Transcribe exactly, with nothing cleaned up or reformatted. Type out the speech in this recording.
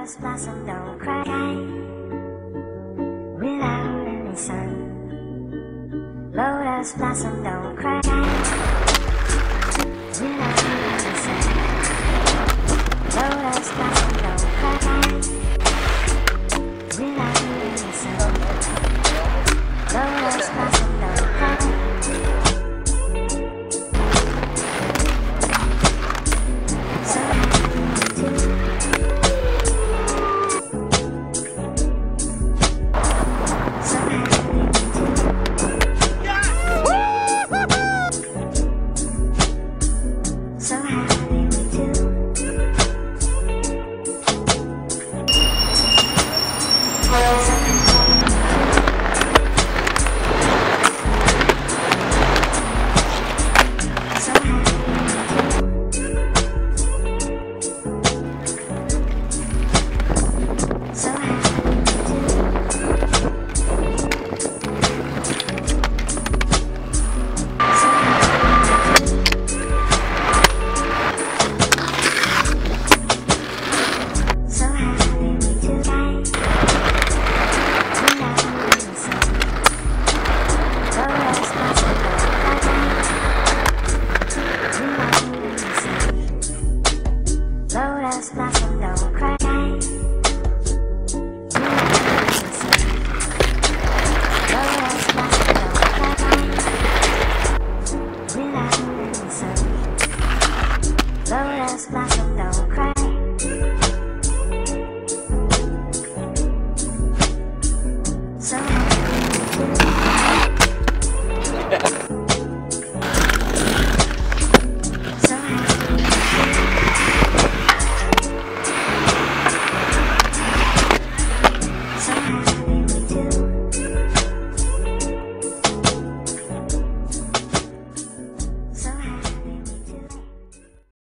Lotus blossom don't cry without any sun. Lotus blossom don't cry without any sun. Lotus blossom don't cry without any sun. Lotus blossom don't cry. So Lotus blossom don't cry. Lotus blossom don't cry. Without any sun. Lotus blossom don't cry.